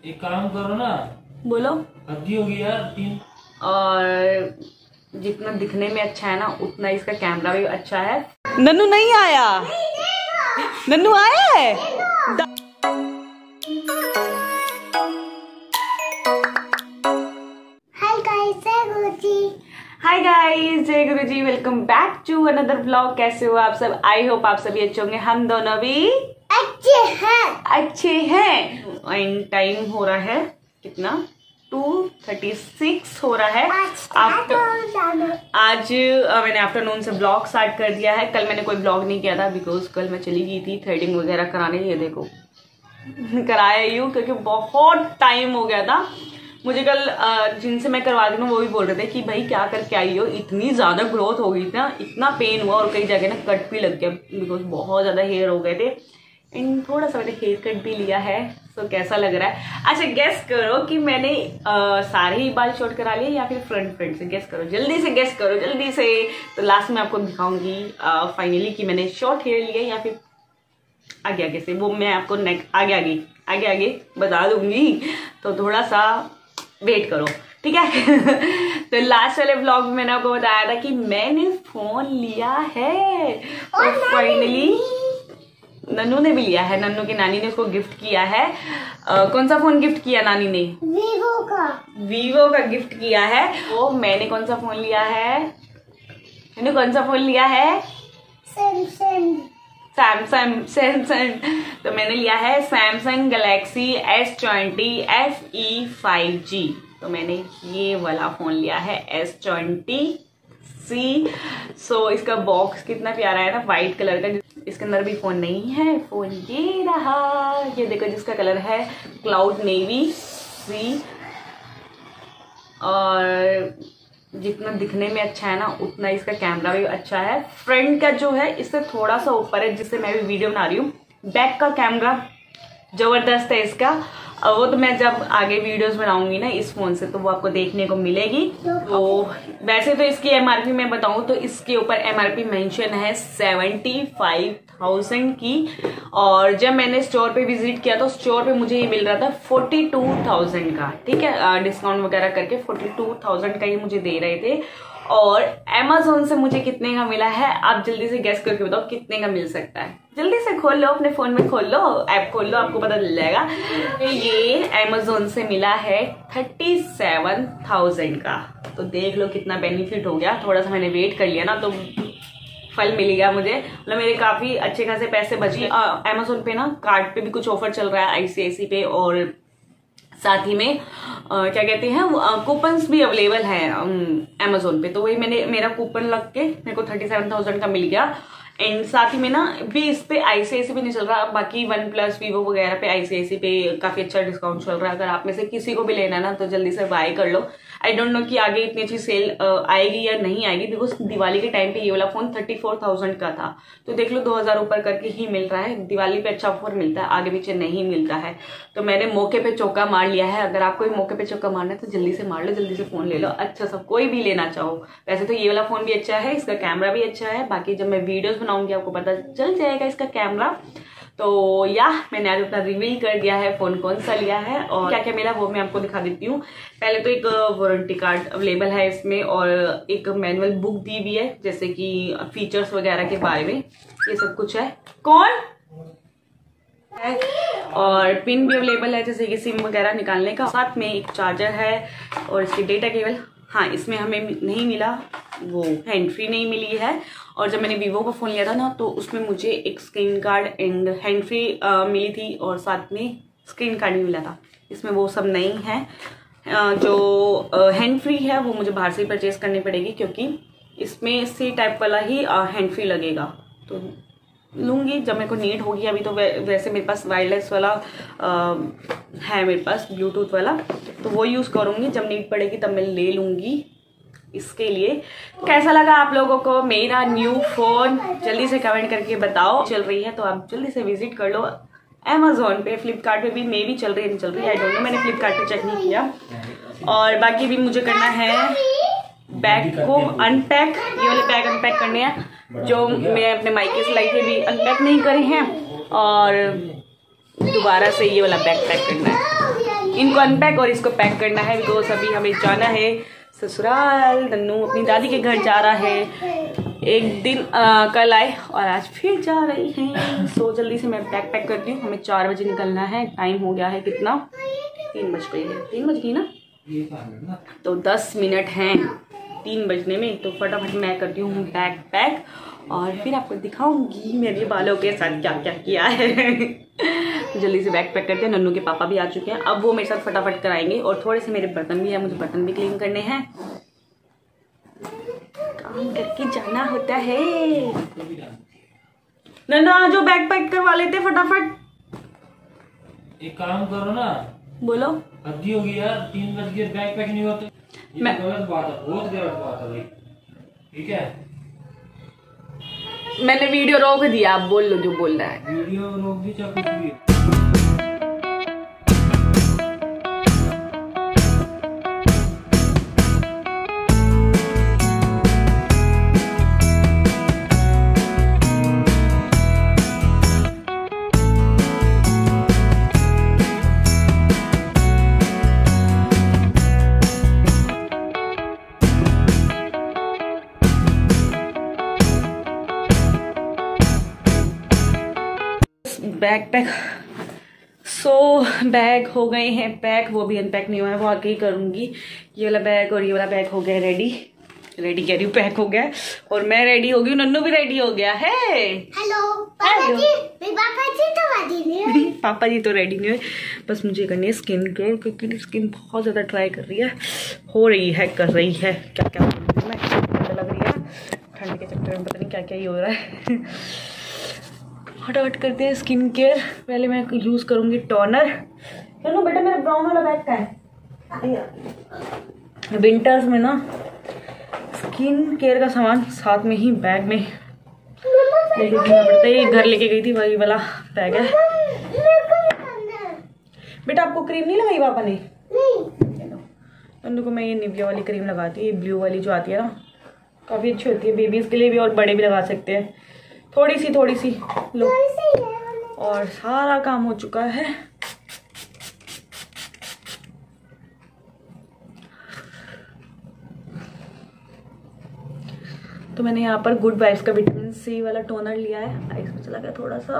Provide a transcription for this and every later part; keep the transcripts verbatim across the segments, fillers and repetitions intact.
एक काम करो ना, बोलो। हद्दी होगी यार तीन। और जितना दिखने में अच्छा है ना उतना इसका कैमरा भी अच्छा है। नन्नू नहीं आया, नन्नू आया है। हाय गाइस, जय गुरुजी। हाय गाइस, जय Guruji. Welcome back to another blog. कैसे हो आप सब? आई होप आप सभी अच्छे होंगे। हम दोनों भी अच्छे हैं अच्छे हैं। एंड टाइम हो रहा है कितना? टू थर्टी सिक्स हो रहा है। आफ्टर आज uh, मैंने आफ्टरनून से ब्लॉग स्टार्ट कर दिया है। कल मैंने कोई ब्लॉग नहीं किया था बिकॉज कल मैं चली गई थी थ्रेडिंग वगैरह कराने। ये देखो कराया ही हूँ क्योंकि बहुत टाइम हो गया था मुझे। कल uh, जिनसे मैं करवा दी हूँ वो भी बोल रहे थे कि भाई क्या करके आई हो, इतनी ज़्यादा ग्रोथ हो गई थी ना, इतना पेन हुआ और कई जगह ना कट भी लग गया बिकॉज बहुत ज़्यादा हेयर हो गए थे। एंड थोड़ा सा मैंने हेयर कट भी लिया है। तो कैसा लग रहा है? अच्छा गेस करो कि मैंने आ, सारे ही बाल शॉर्ट करा लिए या फिर फ्रंट फ्रंट से? गेस करो, जल्दी से गेस करो, जल्दी से। तो लास्ट में आपको दिखाऊंगी फाइनली कि मैंने शॉर्ट हेयर लिए या फिर आगे आगे से। वो मैं आपको नेक्स्ट आगे आगे आगे आगे बता दूंगी। तो थोड़ा सा वेट करो, ठीक है। तो लास्ट वाले ब्लॉग में मैंने आपको बताया था कि मैंने फोन लिया है और फाइनली नन्नू ने भी लिया है। नन्नू की नानी ने उसको गिफ्ट किया है। आ, कौन सा फोन गिफ्ट किया नानी ने? वीवो का वीवो का गिफ्ट किया है। वो मैंने कौन सा फोन लिया है? मैंने कौन सा फोन लिया है? सैमसंग सैमसंग सैमसंग तो मैंने लिया है Samsung Galaxy S twenty F E five G. तो मैंने ये वाला फोन लिया है एस ट्वेंटी सी। सो इसका बॉक्स कितना प्यारा है ना, व्हाइट कलर का। इसके अंदर भी फोन नहीं है, फोन ये रहा। ये देखो जिसका कलर है क्लाउड नेवी सी। और जितना दिखने में अच्छा है ना उतना इसका कैमरा भी अच्छा है। फ्रंट का जो है इससे थोड़ा सा ऊपर है जिससे मैं भी वीडियो बना रही हूँ। बैक का कैमरा जबरदस्त है इसका। वो तो मैं जब आगे वीडियोस बनाऊंगी ना इस फोन से तो वो आपको देखने को मिलेगी। तो वैसे तो इसकी एमआरपी मैं बताऊं तो इसके ऊपर एमआरपी मेंशन है सेवेंटी फाइव थाउजेंड की। और जब मैंने स्टोर पे विजिट किया तो स्टोर पे मुझे ये मिल रहा था फोर्टी टू थाउजेंड का, ठीक है। डिस्काउंट वगैरह करके फोर्टी टू थाउजेंड का ये मुझे दे रहे थे। और अमेजोन से मुझे कितने का मिला है आप जल्दी से गेस करके बताओ कितने का मिल सकता है? जल्दी से खोल लो, अपने फोन में खोल लो, ऐप खोल लो, आपको पता चल जाएगा। तो ये अमेजोन से मिला है थर्टी सेवन थाउजेंड का। तो देख लो कितना बेनिफिट हो गया। थोड़ा सा मैंने वेट कर लिया ना तो फल मिल गया मुझे। मतलब मेरे काफी अच्छे खासे पैसे बच गए। अमेजोन पे ना कार्ड पे भी कुछ ऑफर चल रहा है आईसीआईसी पे, और साथ ही में आ, क्या कहते हैं कूपन्स भी अवेलेबल है अमेजोन पे। तो वही मैंने मेरा कूपन लग के मेरे को थर्टी सेवन थाउजेंड का मिल गया। एंड साथ ही में ना भी इस पे आईसीआईसी पे नहीं चल रहा, बाकी वन प्लस वीवो वगैरह पे आईसीआईसी पे काफी अच्छा डिस्काउंट चल रहा है। अगर आप में से किसी को भी लेना है ना तो जल्दी से बाय कर लो। आई डोंट नो कि आगे इतनी अच्छी सेल आएगी या नहीं आएगी बिकॉज दिवाली के टाइम पे ये वाला फोन थर्टी फोर थाउजेंड का था। तो देख लो दो हजार ऊपर करके ही मिल रहा है। दिवाली पे अच्छा ऑफर मिलता है, आगे पीछे नहीं मिलता है। तो मैंने मौके पे चौका मार लिया है। अगर आपको मौके पे चौका मारना है तो जल्दी से मार लो, जल्दी से फोन ले लो। अच्छा सा कोई भी लेना चाहो। वैसे तो ये वाला फोन भी अच्छा है, इसका कैमरा भी अच्छा है। बाकी जब मैं वीडियोस बनाऊंगी आपको पता चल जाएगा इसका कैमरा। तो या मैंने आज अपना रिवील कर दिया है फोन कौन सा लिया है और क्या क्या मिला वो मैं आपको दिखा देती हूँ। पहले तो एक वारंटी कार्ड अवेलेबल है इसमें और एक मैनुअल बुक दी हुई है जैसे कि फीचर्स वगैरह के बारे में, ये सब कुछ है। कौन है? और पिन भी अवेलेबल है जैसे कि सिम वगैरह निकालने का। साथ में एक चार्जर है और इसकी डेटा केबल। हाँ, इसमें हमें नहीं मिला, वो हैंड फ्री नहीं मिली है। और जब मैंने वीवो का फोन लिया था ना तो उसमें मुझे एक screen guard and hand free मिली थी और साथ में स्क्रीन कार्ड भी मिला था। इसमें वो सब नहीं है। आ, जो हैंड फ्री है वो मुझे बाहर से ही परचेज करनी पड़ेगी क्योंकि इसमें सी टाइप वाला ही हैंड फ्री लगेगा। तो लूँगी जब मेरे को नीड होगी। अभी तो वै, वैसे मेरे पास वायरलेस वाला आ, है, मेरे पास ब्लूटूथ वाला, तो वो यूज़ करूँगी। जब नीड पड़ेगी तब मैं ले लूँगी इसके लिए। कैसा लगा आप लोगों को मेरा न्यू फोन? जल्दी से कमेंट करके बताओ। चल रही है तो आप जल्दी से विजिट कर लो अमेजोन पे। फ्लिपकार्ट पे भी मे भी चल रही है, नहीं चल रही है, आई डोंट नो, मैंने फ्लिपकार्ट पे चेक नहीं किया। और बाकी भी मुझे करना है बैग को अनपैक। ये वाले बैग अनपैक करने हैं जो मैं अपने मायके से लाई थे, भी अनपैक नहीं करे हैं और दोबारा से ये वाला बैग पैक करना है। इनको अनपैक और इसको पैक करना है बिकॉज अभी हमें जाना है ससुराल। नन्नू अपनी दादी के घर जा रहा है। एक दिन आ, कल आए और आज फिर जा रही हैं। सो जल्दी से मैं पैक पैक करती हूँ। हमें चार बजे निकलना है। टाइम हो गया है कितना, तीन बज गई है, तीन बज गई ना, तो दस मिनट हैं तीन बजने में। तो फटाफट मैं करती हूँ बैग पैक और फिर आपको दिखाऊंगी मेरे बालों के साथ क्या क्या किया है। जल्दी से बैग पैक करते हैं। नन्नू के पापा भी आ चुके हैं, अब वो मेरे साथ फटाफट कराएंगे। और थोड़े से मेरे बर्तन भी हैं, मुझे बर्तन भी क्लीन करने हैं। काम करके जाना होता है। नन्ना जो बैग पैक करवा लेते फटाफट। एक काम करो ना, बोलो। हद्दी होगी यार, तीन बज के बैग पैक नहीं होते। ये मैं- गलत बात है, बहुत गलत बात है भाई। ठीक है, मैंने वीडियो रोक दिया, आप बोल लो जो बोल रहा है। वीडियो रोक दी चाहे कुछ भी। बैग पैक, सो बैग हो गए हैं पैक, वो भी अनपैक नहीं हुआ है, वो आके ही करूँगी। ये वाला बैग और ये वाला बैग हो गया रेडी, रेडी कह रही हूँ, पैक हो गया। और मैं रेडी हो गई, नन्नू भी रेडी हो गया है। हेलो पापा जी, मेरे पापा जी तो रेडी नहीं हुए। पापा जी तो रेडी नहीं हुए, बस मुझे करनी है स्किन केयर क्योंकि स्किन बहुत ज़्यादा ट्राई कर रही है, हो रही है, कर रही है, क्या क्या मैं ठंड लग रही है, ठंड के चक्कर में पता नहीं क्या क्या ही हो रहा है। फटाफट करते हैं स्किन केयर। पहले मैं यूज़ करूँगी टोनर। चलो बेटा मेरा ब्राउन वाला बैग का है। विंटर्स में ना स्किन केयर का सामान साथ में ही बैग में लेके जाना पड़ता है। ये घर लेके गई थी, वही वाला बैग है। बेटा आपको क्रीम नहीं लगाई पापा ने? नन्नू को मैं ये निविया वाली क्रीम लगाती हूँ, ये ब्लू वाली जो आती है ना, काफ़ी अच्छी होती है, बेबीज़ के लिए भी और बड़े भी लगा सकते हैं। थोड़ी सी थोड़ी सी लो, और सारा काम हो चुका है। तो मैंने यहाँ पर गुड वाइब्स का विटामिन सी वाला टोनर लिया है, आइस में चला गया थोड़ा सा।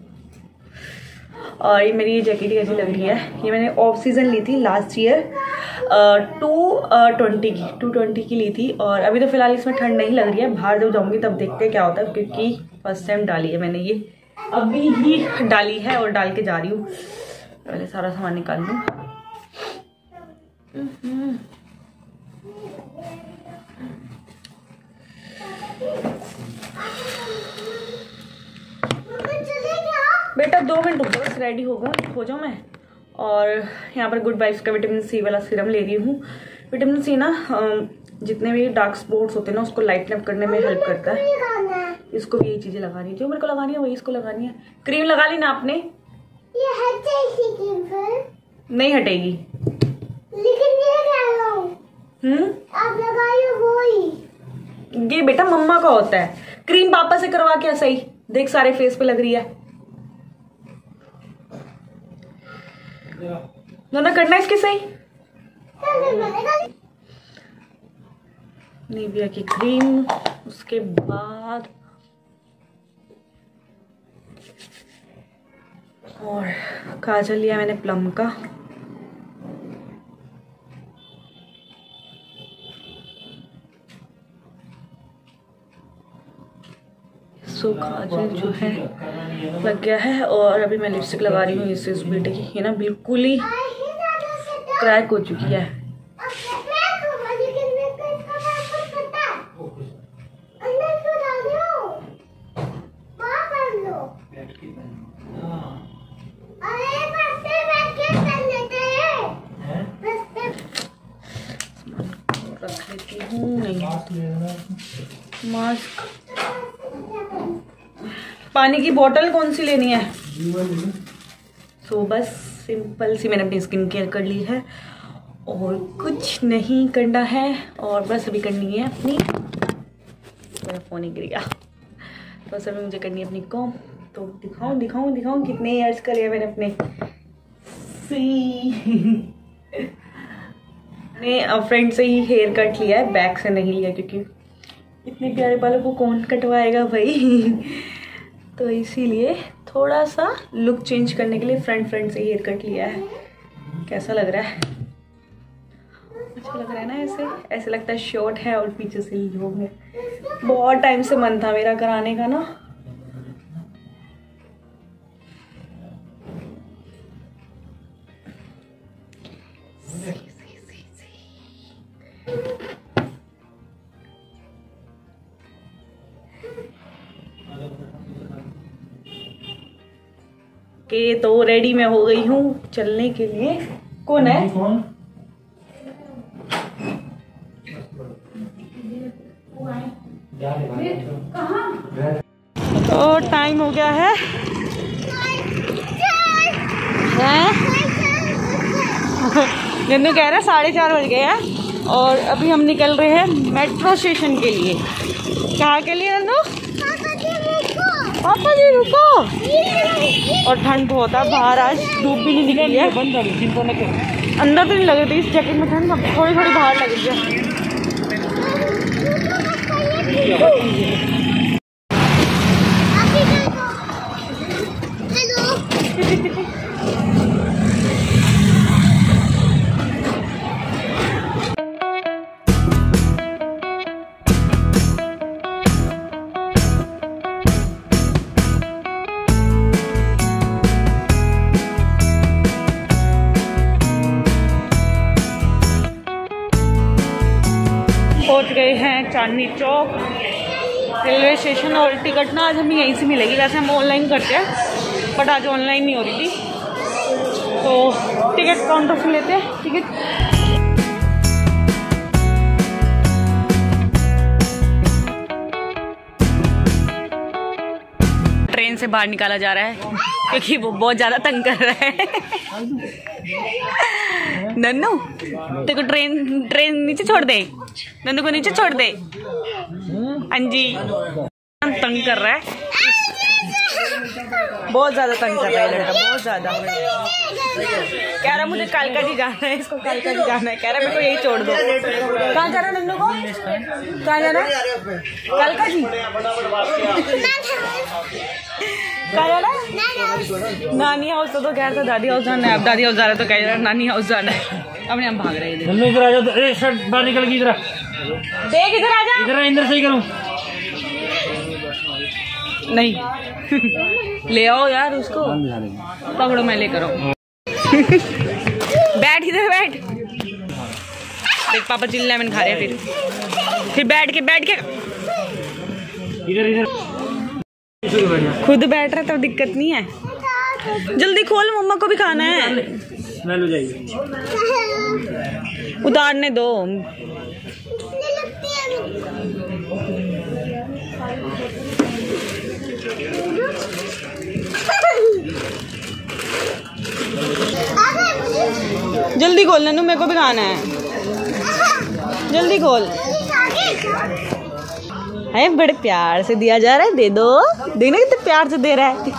और ये मेरी ये जैकेट कैसी लग रही है, ये मैंने ऑफ सीजन ली थी लास्ट ईयर, टू ट्वेंटी की टू ट्वेंटी की ली थी। और अभी तो फिलहाल इसमें ठंड नहीं लग रही है, बाहर जब जाऊंगी तब देखते हैं क्या होता है, क्योंकि फर्स्ट टाइम डाली है मैंने, ये अभी ही डाली है और डाल के जा रही हूँ। पहले सारा सामान निकाल लूँ। बेटा दो मिनट रुको, बस रेडी होगा हो जाऊँ मैं। और यहाँ पर गुड वाइब्स का विटामिन सी वाला सीरम ले रही हूँ। विटामिन सी ना जितने भी डार्क स्पॉट्स होते हैं ना उसको लाइटन अप करने में हेल्प करता है। इसको भी यही चीजें लगानी है, जो मेरे को लगानी है वही इसको लगानी है। क्रीम लगा ली ना आपने? ये हटेगी क्रीम फिर? नहीं हटेगी, लेकिन ये लगा लो। हम्म आप लगाइए वो ही। ये बेटा मम्मा का होता है, क्रीम पापा से करवा के सही देख, सारे फेस पे लग रही है ना, करना इसके सही। निविया की क्रीम, उसके बाद और काजल लिया मैंने प्लम का। सो काजल जो है लग गया है। और अभी मैं लिपस्टिक लगा रही हूँ इससे इस बेटे की, ये ना बिल्कुल ही क्रैक हो चुकी है। रख लेती हूँ, नहीं मास्क, पानी की बोतल कौन सी लेनी है? सो बस सिंपल सी मैंने अपनी स्किन केयर कर ली है और कुछ नहीं करना है। और बस अभी करनी है अपनी, मेरा फोन ही गिर गया, बस अभी मुझे करनी है अपनी कॉम। तो दिखाऊं दिखाऊं दिखाऊं कितने ईयर्स का लिया मैंने अपने सेक्सी। मैंने फ्रंट से ही हेयर कट लिया है, बैक से नहीं लिया क्योंकि इतने प्यारे बालों को कौन कटवाएगा भाई। तो इसीलिए थोड़ा सा लुक चेंज करने के लिए फ्रंट फ्रंट से हेयर कट लिया है। कैसा लग रहा है? अच्छा लग रहा है ना? ऐसे ऐसे लगता है शॉर्ट है और पीछे से लॉन्ग है। बहुत टाइम से मन था मेरा कराने का ना। के तो रेडी मैं हो गई हूँ चलने के लिए। कौन है? कौन? तो टाइम हो गया है, हैं? नन्नू कह रहा है साढ़े चार बज गए हैं और अभी हम निकल रहे हैं मेट्रो स्टेशन के लिए। कहाँ के लिए नन्नू? पापा जी रुको। और ठंड बहुत है बाहर, आज धूप भी नहीं निकली है। अंदर तो नहीं लग रही थी इस जैकेट में ठंड, थोड़ी थोड़ी बाहर लग रही है। पहुंच गए हैं चांदनी चौक रेलवे स्टेशन। और टिकट ना आज हमें यहीं से मिलेगी। वैसे हम ऑनलाइन करते हैं बट आज ऑनलाइन नहीं हो रही थी, तो टिकट काउंटर से लेते हैं टिकट। ट्रेन से बाहर निकाला जा रहा है क्योंकि वो बहुत ज़्यादा तंग कर रहा है। नन्नू तेरे को ट्रेन ट्रेन नीचे छोड़ दे, नन्नू को नीचे छोड़ दे। हाँ जी, तंग कर रहा है, बहुत ज्यादा तंग कर रहा है लड़का, बहुत ज्यादा। कह रहा मुझे कालका जी जाना है, इसको कालका जी जाना है। कह रहा मेरे को यही छोड़ दो। कहाँ जा रहा है नन्नू को? कहाँ जाना है? कालका जी कहाँ जाना है? नानी हाउस। तो, तो कह रहा था दादी हाउस जाना है, अब दादी हाउस जा रहा है तो कह रहा है नानी हाउस जाना है। अपने हम भाग रहे हैं। इधर आ जाओ। अरे शर्ट बाहर निकल गई, इधर देख इधर आ जा। इधर इधर सही करूं? नहीं ले आओ यार उसको, पकड़ो मैं लेकर आऊं। बैठ इधर बैठ। देख पापा चिल्ला मैंने खा रहे हैं, फिर फिर बैठ के बैठ के इधर इधर खुद बैठ रहा तो दिक्कत नहीं है। जल्दी खोल, मम्मा को भी खाना है। लो जाइए, उतारने दो। जल्दी खोल नन्नू, मेरे को भी खाना है। जल्दी खोल। है बड़े प्यार से दिया जा रहा है, दे दो। देखना कितने प्यार से दे रहा है।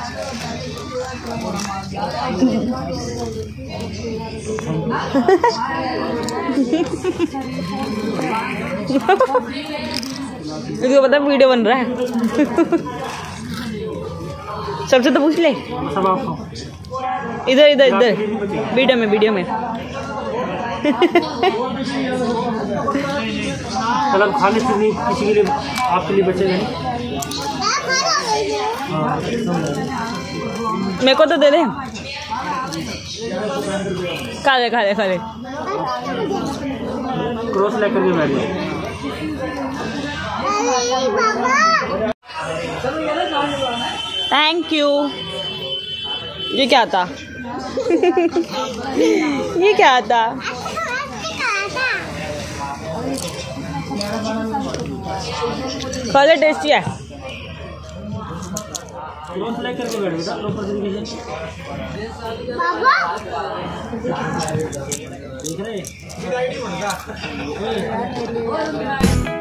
इसको पता वीडियो बन रहा है। सबसे तो पूछ ले। इधर इधर इधर वीडियो में वीडियो में मतलब खाने से नहीं, किसी के लिए आपके लिए बचेगा नहीं। मेरे को तो दे दे। खा ले खा ले खा ले। क्रॉस लेकर के बैठ जाओ। Thank you. ये क्या था? ये क्या था? कलर टेस्टी है। क्रॉस लेकर के बैठ बेटा, ऊपर से नीचे देख रहे।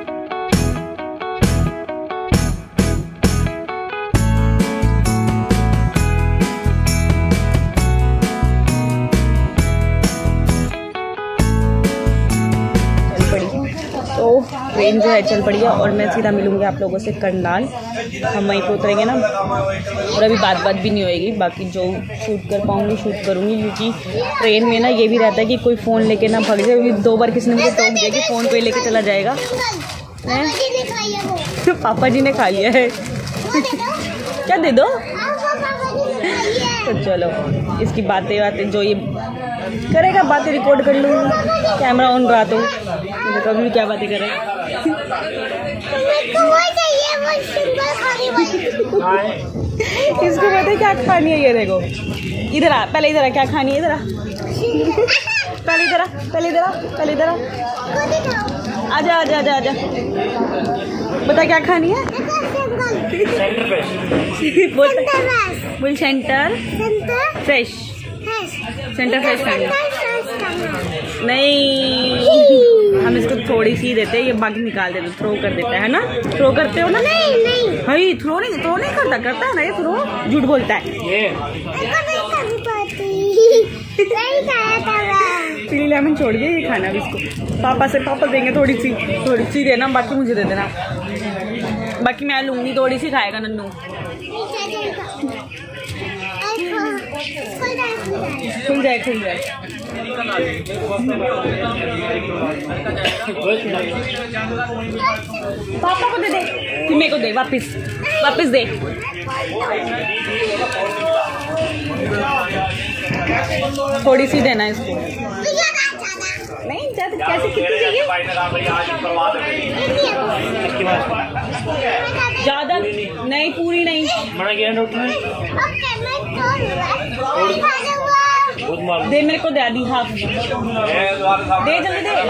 ट्रेन जो है चल पड़ी है और मैं सीधा मिलूंगी आप लोगों से करनाल। हम वहीं पे उतरेंगे ना और अभी बात बात भी नहीं होएगी, बाकी जो शूट कर पाऊँगी शूट करूँगी, क्योंकि ट्रेन में ना ये भी रहता है कि कोई फ़ोन लेके ना भाग जाए। दो बार किसी ने मुझे टोक दिया कि फ़ोन कोई लेके चला जाएगा। पापा जी ने खा लिया है। क्या दे दो? तो चलो इसकी बातें बातें जो ये करेगा बातें रिकॉर्ड कर लूँगी, कैमरा ऑन रहा तो मुझे कभी भी क्या बातें करे। इसको पता है क्या खानी है, ये देखो इधर आ, पहले इधर आ, क्या खानी है इधर आ, पहले इधर आ, पहले इधर आ, पहले इधर आ, आजा आजा आजा आजा, बता क्या खानी है? बोल बोल सेंटर फ्रेश, सेंटर फ्रेश खानी नहीं, हम इसको थोड़ी सी देते हैं, ये बाकी निकाल देते, थ्रो कर देता है ना, थ्रो करते हो ना? नहीं नहीं भाई थ्रो नहीं, थ्रो नहीं करता, करता है ना ये थ्रो, झूठ बोलता है ये। चिली लेमन छोड़ दिया, ये खाना भी इसको पापा से, पापा देंगे थोड़ी सी, थोड़ी सी देना, बाकी मुझे दे देना, बाकी मैं लूंगी, थोड़ी सी खाएगा नन्नू। खुल जाए खुल जाए। पापा को दे दे, तू मेरे को दे, वापिस वापिस दे। थोड़ी सी देना इसको, नहीं ज्यादा, कैसे कितनी चाहिए? ज्यादा नहीं, पूरी नहीं, दे मेरे को दे दी, हाथ दे जल्दी दे।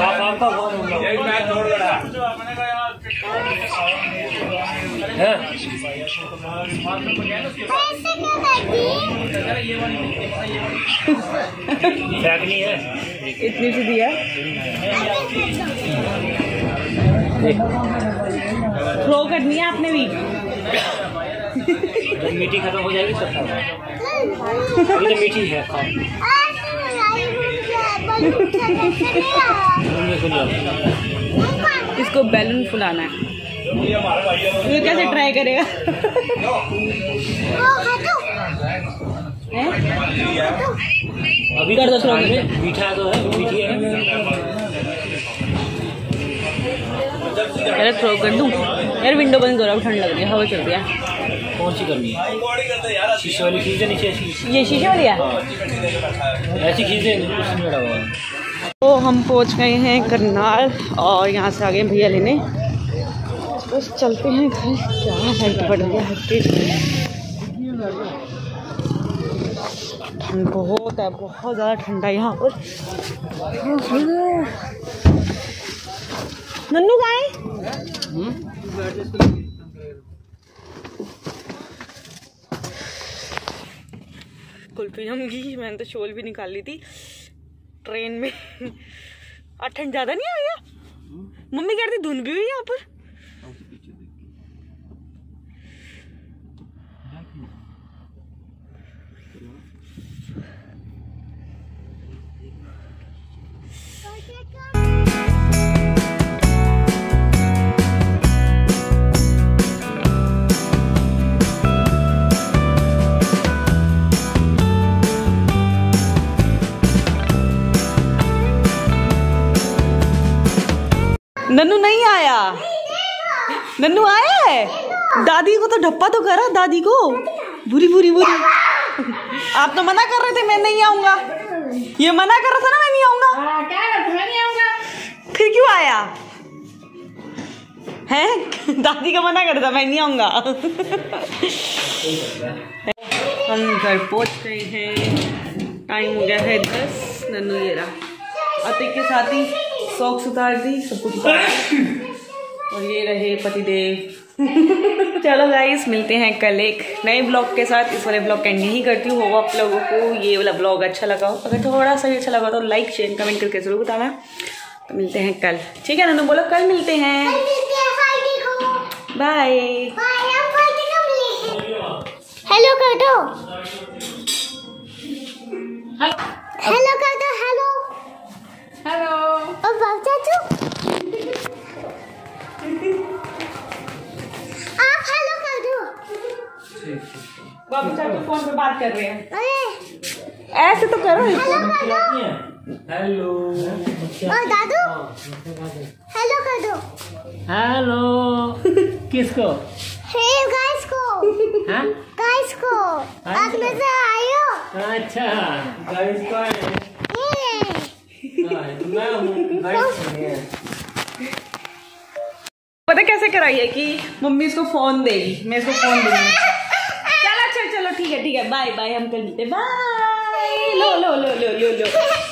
इतनी सी दिया, थ्रो करनी है आपने भी। मीठी खत्म हो जाएगी सब, अभी तो मीठी है। इसको बैलून फुलाना है, ये कैसे ट्राई करेगा? अभी कर दो, थ्रो मीठा तो है, मीठी है। यार थ्रो कर दूं यार, विंडो बंद करो, ठंड लग रही है, हवा चल रही है। कौन सी करनी है? शीशे वाली खींच है नीचे, ये शीशे वाली है, ऐसी खींच है। तो हम पहुंच गए हैं करनाल और यहाँ से आ गए भैया लेने, बस चलते हैं घर। क्या लाइट बढ़ गया है, ठंड बहुत है, बहुत ज़्यादा ठंडा है यहाँ पर। नन्नू कहाँ है? कुल्फी जमगी, मैंने तो शोल भी निकाल ली थी ट्रेन में। आज ठंड ज़्यादा नहीं आया, मम्मी कह रही थी धुंध भी हुई यहाँ पर। नन्नू नहीं आया, नन्नू आया है? दादी को तो ढप्पा तो करा, दादी को बुरी बुरी बुरी। आप तो मना कर रहे थे मैं नहीं आऊंगा, ये मना कर रहा था ना मैं नहीं आऊंगा, क्या नहीं आऊंगा, फिर क्यों आया है? दादी का मना कर रहा था मैं नहीं आऊंगा। हम घर पहुंच गए हैं, टाइम हो गया है दस। नन्नू ये रहा, अतिक के साथ ही सॉक्स उतार दी, सब कुछ उतार दी, और ये रहे पतिदेव। चलो गाइस, मिलते हैं कल एक नए ब्लॉग के साथ। इस वाले ब्लॉग का एंड यही करती हूँ। होगा आप लोगों को ये वाला ब्लॉग अच्छा लगा हो, अगर थोड़ा सा ही अच्छा लगा तो लाइक शेयर कमेंट करके जरूर बताना। तो मिलते हैं कल, ठीक है नन्नू? बोलो कल मिलते हैं, बाय। हेलो कर दो, हेलो कर दो, हेलो हेलो। और बाबू चाचू बाबू चाचू फोन पे बात कर रहे हैं। अरे ऐसे तो करो। हेलो और दादू हेलो कर दो। हेलो किसको? हे गाइस को हाँ गाइस को आप में से आयो। अच्छा गाइस को है। ये हाँ, मैं हूँ गाइस। पता कैसे कराइए कि मम्मी इसको फोन देगी, मैं इसको फोन दूंगी। चलो चलो चलो ठीक है ठीक है, बाय बाय, हम कल मिलते, बाय। लो लो लो लो लो लो